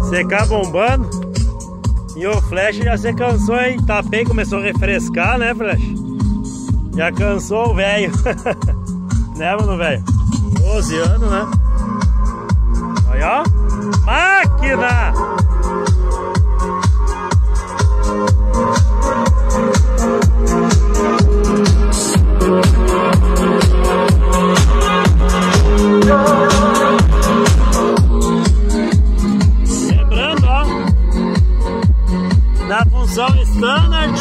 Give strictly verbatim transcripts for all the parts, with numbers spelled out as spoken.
Secar bombando. E o Flash já se cansou, hein? Tá bem, começou a refrescar, né, Flash? Já cansou o velho. Né, mano, velho? doze anos, né? Aí, ó. Máquina! Lembrando, ó, na função standard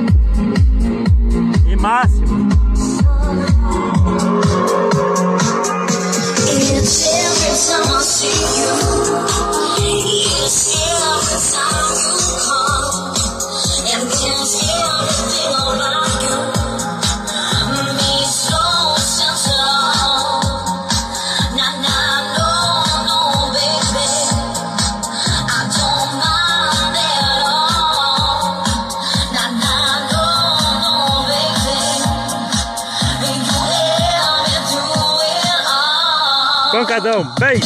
e máximo. Pancadão, bem!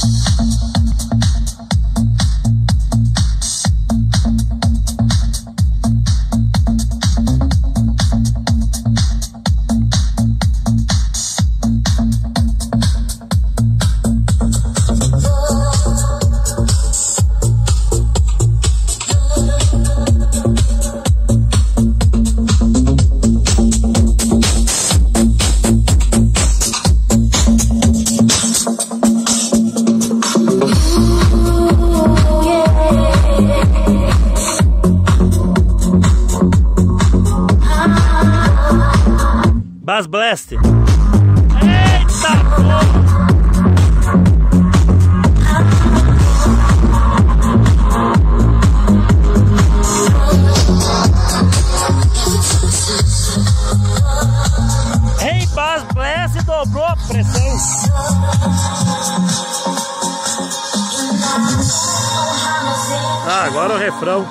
Bass Blast. Eita porra! Hey, Bass Blast dobrou a pressão. Ah, agora o refrão.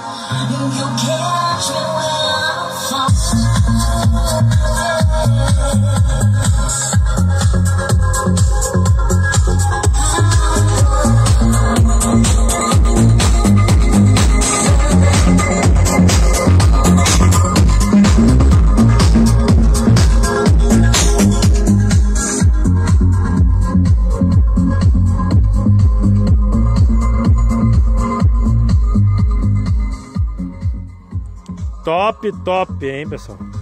Top, top, hein, pessoal?